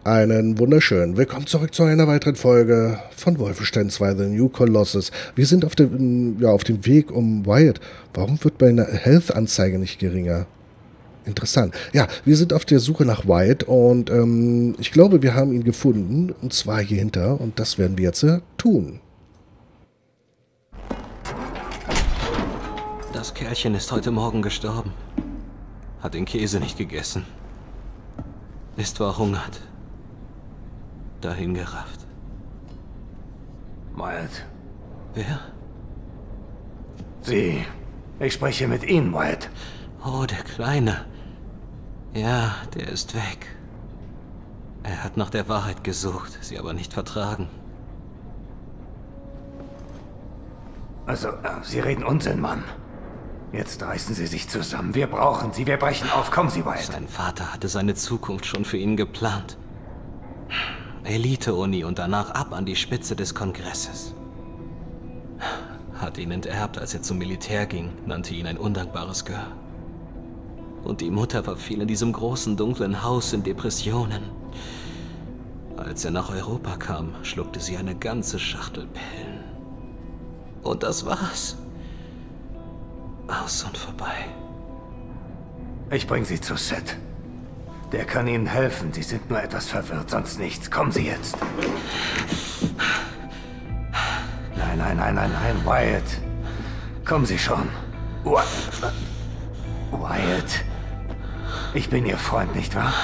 Einen wunderschönen Willkommen zurück zu einer weiteren Folge von Wolfenstein 2 The New Colossus. Wir sind auf dem Weg um Wyatt. Warum wird meine Health-Anzeige nicht geringer? Interessant. Ja, wir sind auf der Suche nach Wyatt und ich glaube, wir haben ihn gefunden. Und zwar hier hinter. Und das werden wir jetzt tun. Das Kerlchen ist heute Morgen gestorben. Hat den Käse nicht gegessen. Ist verhungert. Dahingerafft. Wyatt. Wer? Sie. Ich spreche mit Ihnen, Wyatt. Oh, der Kleine. Ja, der ist weg. Er hat nach der Wahrheit gesucht, sie aber nicht vertragen. Also, Sie reden Unsinn, Mann. Jetzt reißen Sie sich zusammen. Wir brauchen Sie. Wir brechen auf. Kommen Sie, Wyatt. Sein Vater hatte seine Zukunft schon für ihn geplant. Elite-Uni und danach ab an die Spitze des Kongresses. Hat ihn enterbt, als er zum Militär ging, nannte ihn ein undankbares Gehör. Und die Mutter verfiel in diesem großen, dunklen Haus in Depressionen. Als er nach Europa kam, schluckte sie eine ganze Schachtel Pillen. Und das war's. Aus und vorbei. Ich bringe Sie zu Seth. Der kann Ihnen helfen. Sie sind nur etwas verwirrt, sonst nichts. Kommen Sie jetzt. Nein, Wyatt. Kommen Sie schon. Wyatt. Ich bin Ihr Freund, nicht wahr?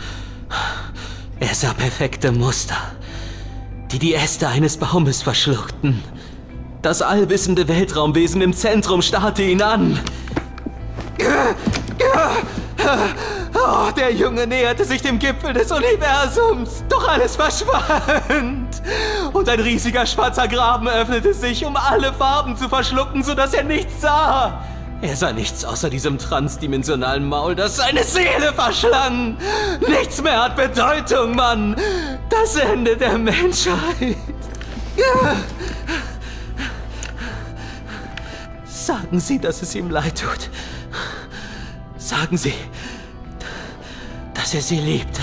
Er sah perfekte Muster, die die Äste eines Baumes verschluckten. Das allwissende Weltraumwesen im Zentrum starrte ihn an. Oh, der Junge näherte sich dem Gipfel des Universums. Doch alles verschwand. Und ein riesiger schwarzer Graben öffnete sich, um alle Farben zu verschlucken, sodass er nichts sah. Er sah nichts außer diesem transdimensionalen Maul, das seine Seele verschlang. Nichts mehr hat Bedeutung, Mann. Das Ende der Menschheit. Sagen Sie, dass es ihm leid tut. Sagen Sie, dass er Sie liebte.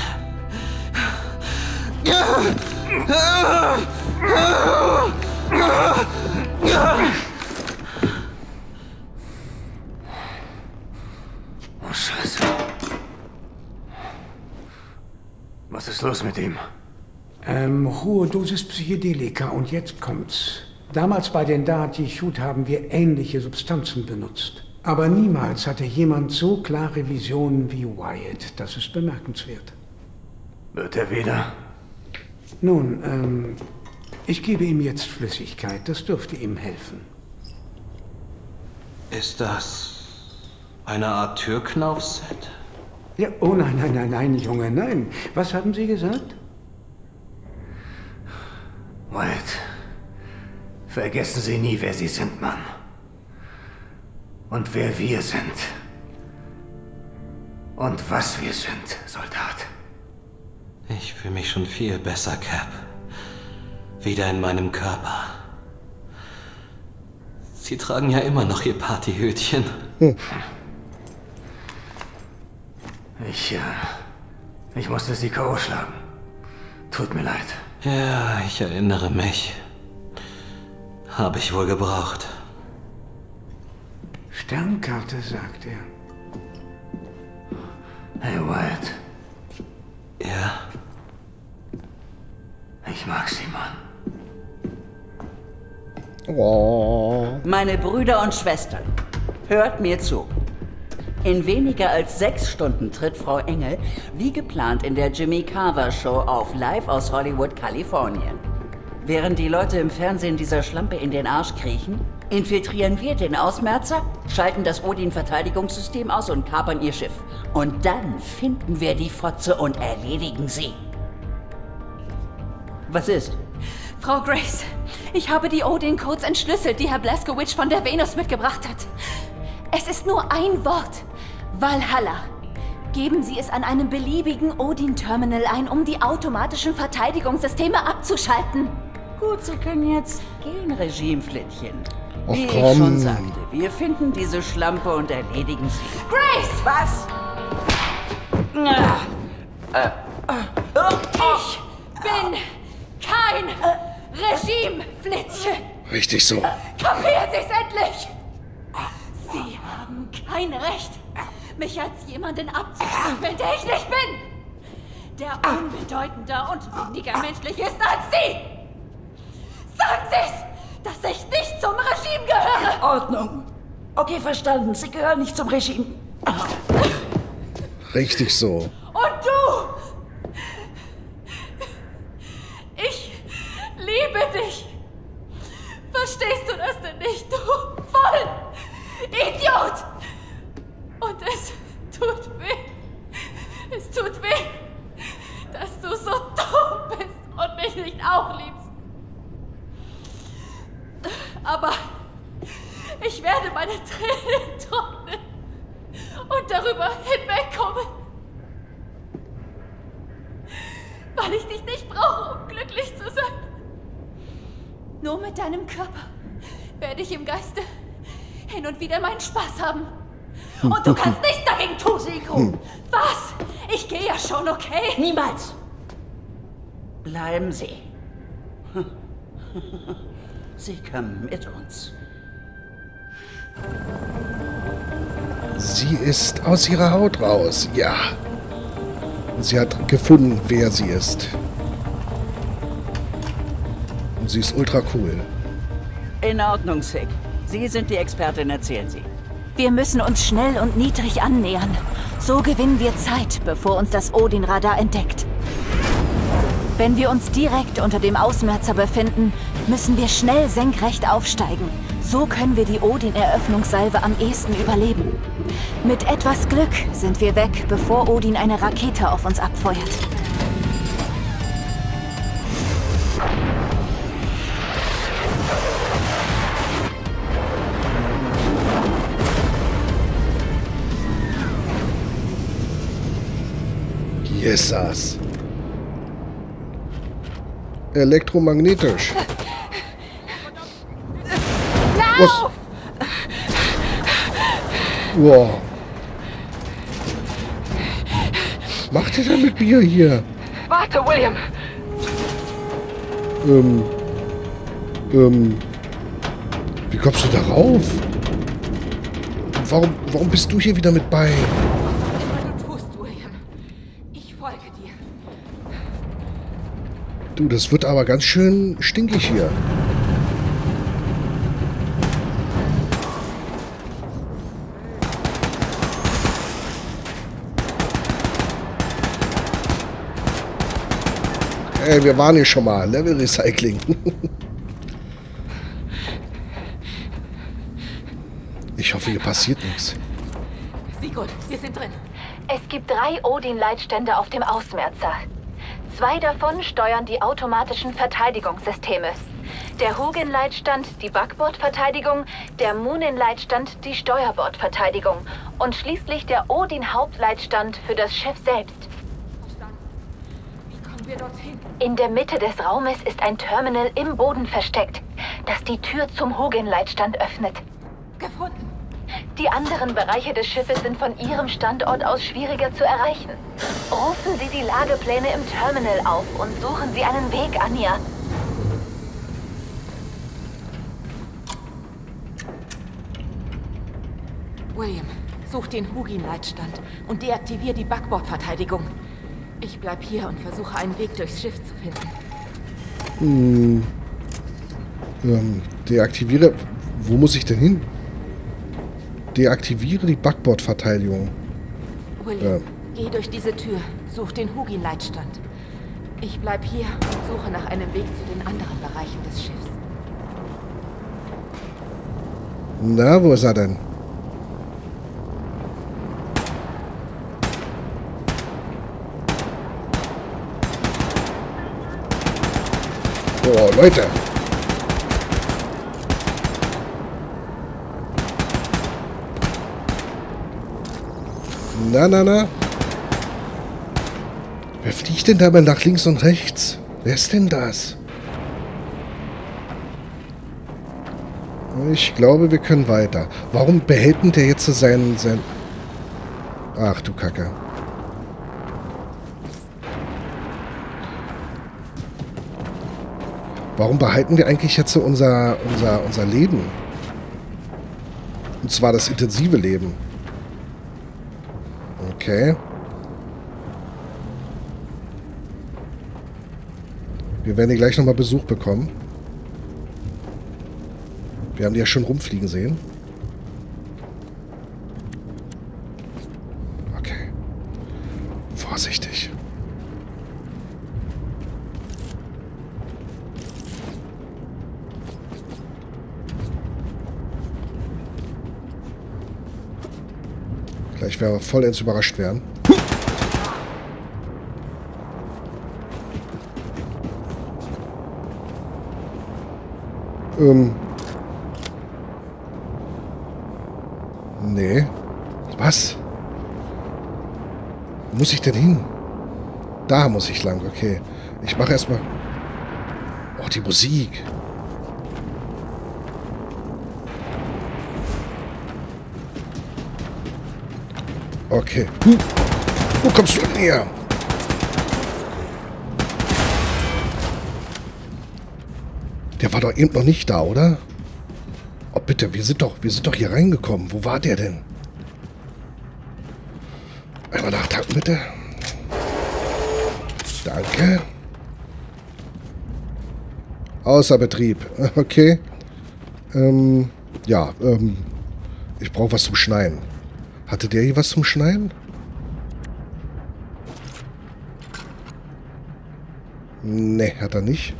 Oh, Scheiße. Was ist los mit ihm? Hohe Dosis Psychedelika und jetzt kommt's. Damals bei den Da'at-Yichud haben wir ähnliche Substanzen benutzt. Aber niemals hatte jemand so klare Visionen wie Wyatt. Das ist bemerkenswert. Wird er wieder? Nun, ich gebe ihm jetzt Flüssigkeit. Das dürfte ihm helfen. Ist das eine Art Türknauf-Set? Ja, oh nein, Junge, nein. Was haben Sie gesagt? Wyatt, vergessen Sie nie, wer Sie sind, Mann. Und wer wir sind. Und was wir sind, Soldat. Ich fühle mich schon viel besser, Cap. Wieder in meinem Körper. Sie tragen ja immer noch Ihr Partyhütchen. Ich musste Sie K.O. schlagen. Tut mir leid. Ja, ich erinnere mich. Habe ich wohl gebraucht. Sternkarte, sagt er. Hey, Wyatt. Ja? Ich mag Sie, Mann. Oh. Meine Brüder und Schwestern, hört mir zu. In weniger als 6 Stunden tritt Frau Engel, wie geplant, in der Jimmy Carver Show auf, live aus Hollywood, Kalifornien. Während die Leute im Fernsehen dieser Schlampe in den Arsch kriechen, infiltrieren wir den Ausmerzer, schalten das Odin-Verteidigungssystem aus und kapern ihr Schiff. Und dann finden wir die Fotze und erledigen sie. Was ist? Frau Grace, ich habe die Odin-Codes entschlüsselt, die Herr Blazkowicz von der Venus mitgebracht hat. Es ist nur ein Wort. Valhalla. Geben Sie es an einem beliebigen Odin-Terminal ein, um die automatischen Verteidigungssysteme abzuschalten. Gut, Sie können jetzt gehen, Regimeflittchen. Och, Wie ich komm. schon sagte, wir finden diese Schlampe und erledigen sie. Grace! Was? Ich bin kein Regimeflittchen. Richtig so. Kapieren Sie es endlich! Sie haben kein Recht, mich als jemanden abzustempeln, der ich nicht bin! Der unbedeutender und weniger menschlich ist als Sie! Sagen Sie es, dass ich nicht zum Regime gehöre! In Ordnung. Okay, verstanden. Sie gehören nicht zum Regime. Richtig so. Und du! Ich liebe dich! Verstehst du das denn nicht, du Vollidiot? Und es tut weh. Es tut weh, dass du so dumm bist und mich nicht auch liebst. Aber ich werde meine Tränen trocknen und darüber hinwegkommen. Weil ich dich nicht brauche, um glücklich zu sein. Nur mit deinem Körper werde ich im Geiste hin und wieder meinen Spaß haben. Und du kannst nichts dagegen tun, Sigrun. Was? Ich gehe ja schon, okay? Niemals. Bleiben Sie. Sie kommen mit uns. Sie ist aus ihrer Haut raus. Ja. Sie hat gefunden, wer sie ist. Und sie ist ultra cool. In Ordnung, Sig. Sie sind die Expertin, erzählen Sie. Wir müssen uns schnell und niedrig annähern. So gewinnen wir Zeit, bevor uns das Odin-Radar entdeckt. Wenn wir uns direkt unter dem Ausmerzer befinden, müssen wir schnell senkrecht aufsteigen. So können wir die Odin-Eröffnungssalve am ehesten überleben. Mit etwas Glück sind wir weg, bevor Odin eine Rakete auf uns abfeuert. Jesus. Elektromagnetisch. Was? Wow. Macht ihr denn mit mir hier? Warte, William! Wie kommst du darauf? Warum bist du hier wieder mit bei? Was du tust, William. Ich folge dir. Du, das wird aber ganz schön stinkig hier. Ey, wir waren hier schon mal. Level Recycling. Ich hoffe, hier passiert nichts. Sigurd, wir sind drin. Es gibt 3 Odin-Leitstände auf dem Ausmerzer. 2 davon steuern die automatischen Verteidigungssysteme. Der Hugin-Leitstand die Backbordverteidigung, der Munin-Leitstand die Steuerbordverteidigung und schließlich der Odin-Hauptleitstand für das Schiff selbst. Wie kommen wir dorthin? In der Mitte des Raumes ist ein Terminal im Boden versteckt, das die Tür zum Hugin-Leitstand öffnet. Gefunden. Die anderen Bereiche des Schiffes sind von Ihrem Standort aus schwieriger zu erreichen. Rufen Sie die Lagepläne im Terminal auf und suchen Sie einen Weg, Anja. William, such den Hugin-Leitstand und deaktivier die Backbordverteidigung. Ich bleib hier und versuche einen Weg durchs Schiff zu finden. Deaktiviere... Wo muss ich denn hin? Deaktiviere die Backbordverteidigung. William, geh durch diese Tür. Such den Hugin-Leitstand. Ich bleib hier und suche nach einem Weg zu den anderen Bereichen des Schiffs. Na, wo ist er denn? Oh, Leute. Na. Wer fliegt denn da mal nach links und rechts? Wer ist denn das? Ich glaube, wir können weiter. Warum behält denn der jetzt so sein... Ach du Kacke. Warum behalten wir eigentlich jetzt so unser Leben? Und zwar das intensive Leben. Okay. Wir werden hier gleich nochmal Besuch bekommen. Wir haben die ja schon rumfliegen sehen. Okay. Vorsichtig. Gleich werden wir vollends überrascht werden. Nee. Was? Wo muss ich denn hin? Da muss ich lang, okay. Ich mache erstmal... Oh, die Musik. Okay. Wo kommst du denn her? Der war doch eben noch nicht da, oder? Oh, bitte, wir sind doch hier reingekommen. Wo war der denn? Einmal nachtanken, bitte. Danke. Außer Betrieb. Okay. Ja, ich brauche was zum Schneiden. Hatte der hier was zum Schneiden? Nee, hat er nicht.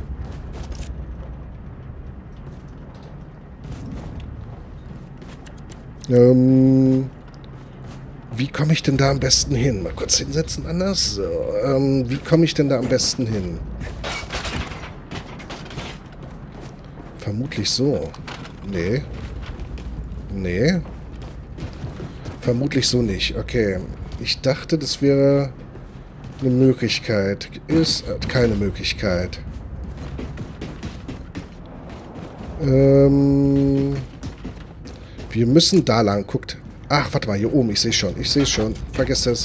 Wie komme ich denn da am besten hin? Mal kurz hinsetzen anders. So, wie komme ich denn da am besten hin? Vermutlich so. Nee. Nee. Vermutlich so nicht. Okay. Ich dachte, das wäre eine Möglichkeit. Ist keine Möglichkeit. Wir müssen da lang. Guckt. Ach, warte mal. Hier oben. Ich sehe schon. Ich sehe schon. Vergesst es.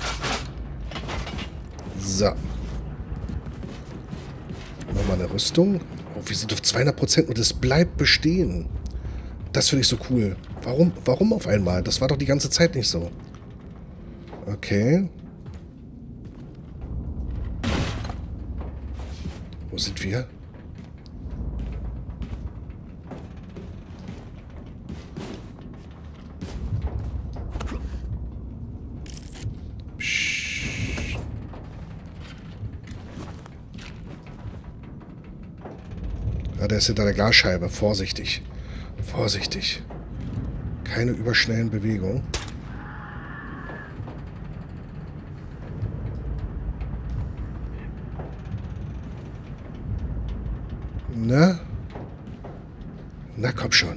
So. Nochmal eine Rüstung. Oh, wir sind auf 200% und es bleibt bestehen. Das finde ich so cool. Warum auf einmal? Das war doch die ganze Zeit nicht so. Okay. Wo sind wir? Psst. Ah, der ist hinter der Glasscheibe. Vorsichtig. Vorsichtig. Keine überschnellen Bewegungen. Na? Na, komm schon.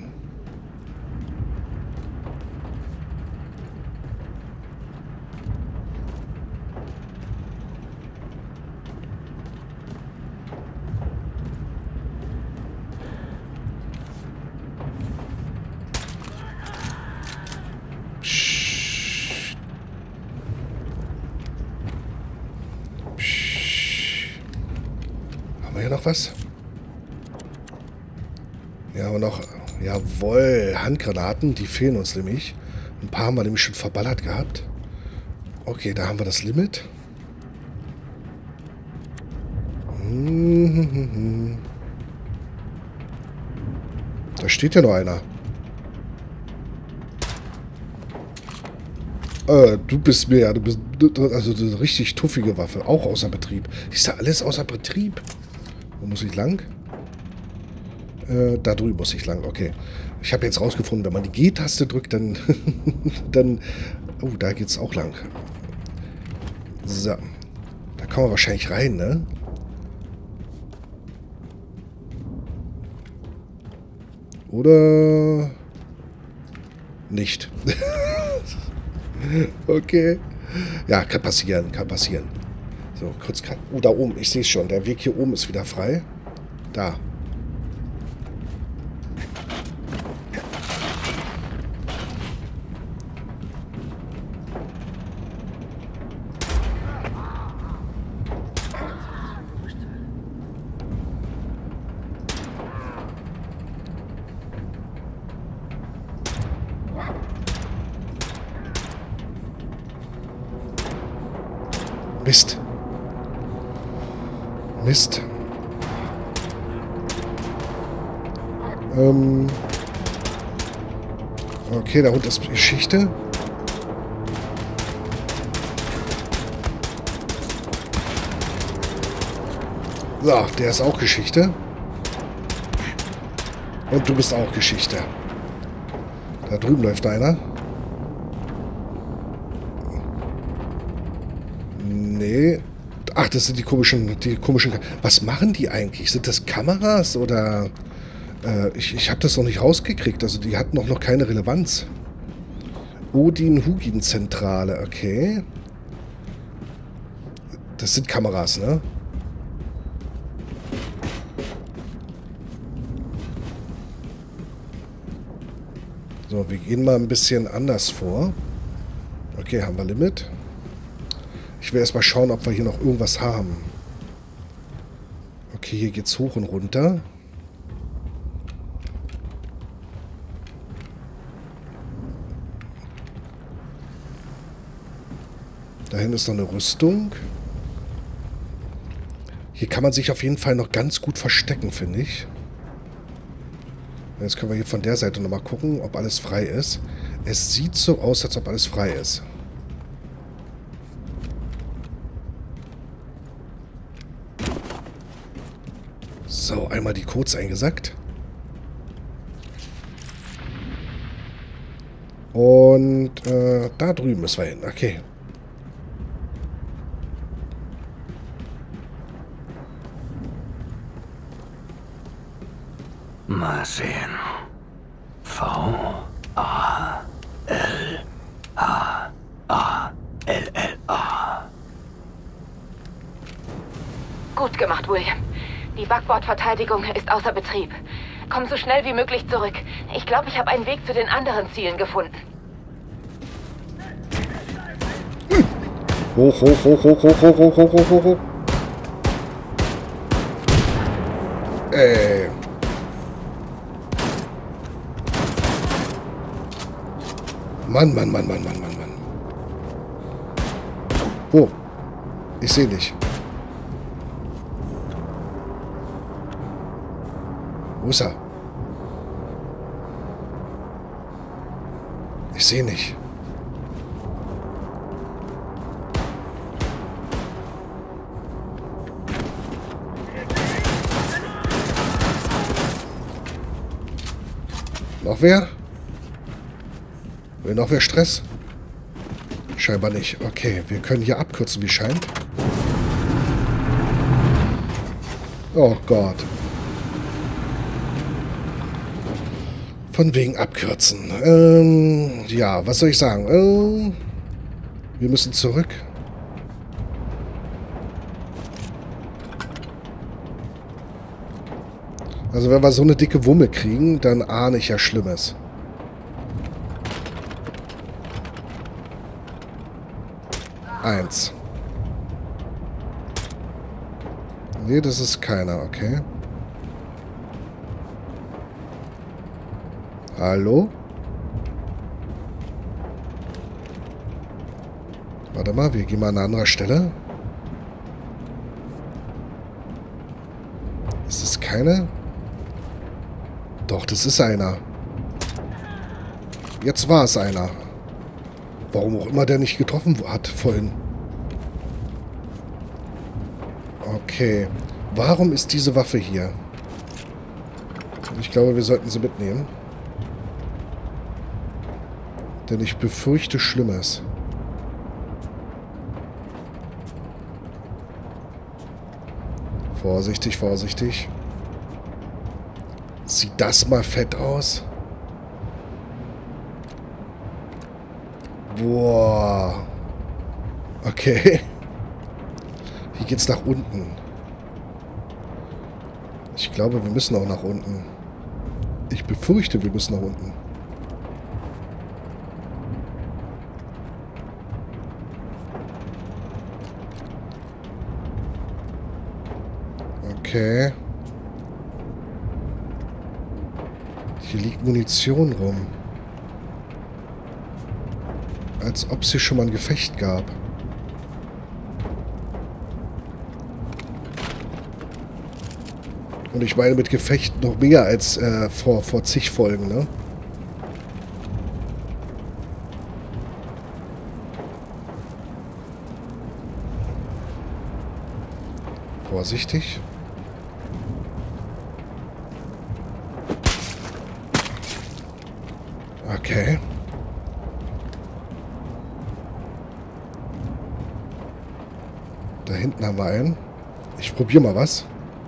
Noch was? Ja, aber noch... Jawohl, Handgranaten, die fehlen uns nämlich. Ein paar haben wir nämlich schon verballert gehabt. Okay, da haben wir das Limit. Da steht ja noch einer. Du bist mir ja... Du bist also eine richtig tuffige Waffe. Auch außer Betrieb. Ist da alles außer Betrieb? Wo muss ich lang? Da drüben muss ich lang, okay. Ich habe jetzt rausgefunden, wenn man die G-Taste drückt, dann... dann... Oh, da geht's auch lang. So. Da kann man wahrscheinlich rein, ne? Oder... nicht. Okay. Ja, kann passieren, kann passieren. So, kurz... Oh, da oben, ich sehe es schon. Der Weg hier oben ist wieder frei. Da. Mist. Mist. Okay, da unten ist Geschichte. So, der ist auch Geschichte. Und du bist auch Geschichte. Da drüben läuft einer. Nee. Ach, das sind die komischen... Was machen die eigentlich? Sind das Kameras oder... Ich habe das noch nicht rausgekriegt. Also die hatten noch keine Relevanz. Odin-Hugin-Zentrale. Okay. Das sind Kameras, ne? So, wir gehen mal ein bisschen anders vor. Okay, haben wir Limit. Ich will erstmal schauen, ob wir hier noch irgendwas haben. Okay, hier geht's hoch und runter. Da hinten ist noch eine Rüstung. Hier kann man sich auf jeden Fall noch ganz gut verstecken, finde ich. Jetzt können wir hier von der Seite nochmal gucken, ob alles frei ist. Es sieht so aus, als ob alles frei ist. So, einmal die Codes eingesackt. Und da drüben müssen wir hin. Okay. Mal sehen. V-A-L-H-A-L-L-A. Gut gemacht, William. Die Backbordverteidigung ist außer Betrieb. Komm so schnell wie möglich zurück. Ich glaube, ich habe einen Weg zu den anderen Zielen gefunden. Hoch, hoch, hoch, hoch, hoch, hoch, hoch, hoch, hoch, hoch. Mann, Mann, Mann, Mann, Mann, Mann, Mann. Wo? Ich sehe nicht. Wo ist er? Ich sehe nicht. Noch wer? Will noch wer Stress? Scheinbar nicht. Okay, wir können hier abkürzen, wie scheint. Oh Gott. Von wegen abkürzen. Ja, was soll ich sagen? Wir müssen zurück. Also wenn wir so eine dicke Wumme kriegen, dann ahne ich ja Schlimmes. Eins. Nee, das ist keiner, okay. Hallo? Warte mal, wir gehen mal an eine andere Stelle. Ist es keine? Doch, das ist einer. Jetzt war es einer. Warum auch immer der nicht getroffen hat vorhin. Okay. Warum ist diese Waffe hier? Ich glaube, wir sollten sie mitnehmen. Denn ich befürchte Schlimmes. Vorsichtig, vorsichtig. Sieht das mal fett aus? Boah. Okay. Hier geht's nach unten. Ich glaube, wir müssen auch nach unten. Ich befürchte, wir müssen nach unten. Okay. Hier liegt Munition rum. Als ob es hier schon mal ein Gefecht gab. Und ich meine mit Gefecht noch mehr als vor zig Folgen, ne? Vorsichtig. Okay. Da hinten haben wir einen. Ich probiere mal was.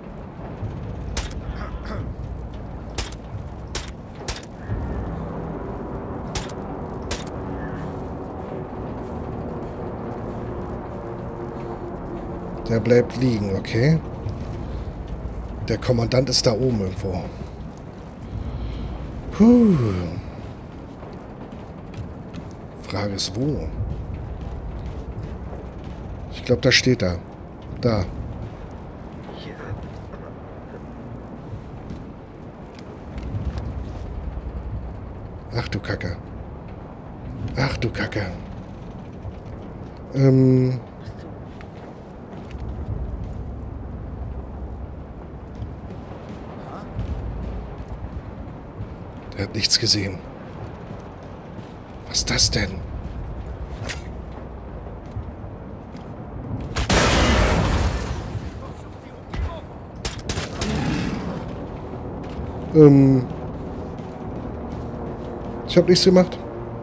Der bleibt liegen, okay. Der Kommandant ist da oben irgendwo. Puh. Frage ist, wo? Ich glaube, da steht er. Da. Ach du Kacke. Ach du Kacke. Der hat nichts gesehen. Was ist das denn? Ich habe nichts gemacht.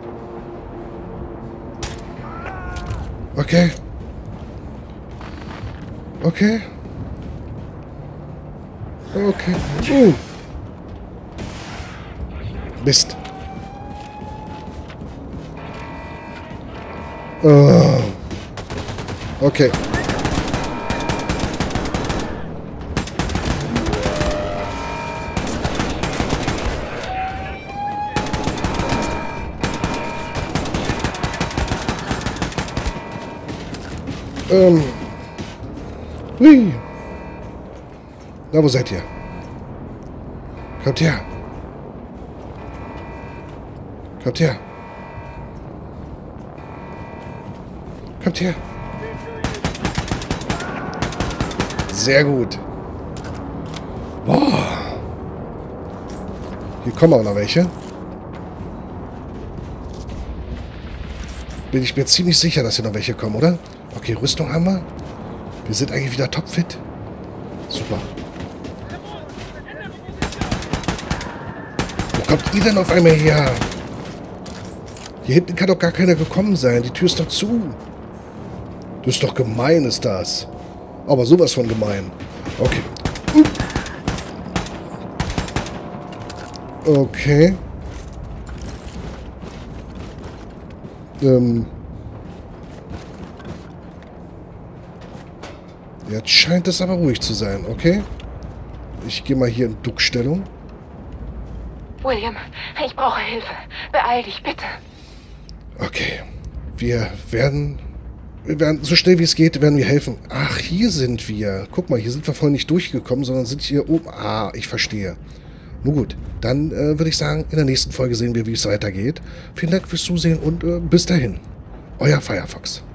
Okay. Okay. Okay. Mist. Oh. Okay. Hui. Na, wo seid ihr? Kommt her. Kommt her. Kommt her. Sehr gut. Boah. Hier kommen auch noch welche. Bin ich mir ziemlich sicher, dass hier noch welche kommen, oder? Okay, Rüstung haben wir. Wir sind eigentlich wieder topfit. Super. Wo kommt ihr denn auf einmal her? Hier hinten kann doch gar keiner gekommen sein. Die Tür ist doch zu. Das ist doch gemein, ist das. Aber sowas von gemein. Okay. Okay. Jetzt scheint es aber ruhig zu sein, okay? Ich gehe mal hier in Duckstellung. William, ich brauche Hilfe. Beeil dich, bitte. Okay. Wir werden so schnell wie es geht, werden wir helfen. Ach, hier sind wir. Guck mal, hier sind wir vorhin nicht durchgekommen, sondern sind hier oben. Ah, ich verstehe. Nun gut, dann würde ich sagen, in der nächsten Folge sehen wir, wie es weitergeht. Vielen Dank fürs Zusehen und bis dahin. Euer Firefox.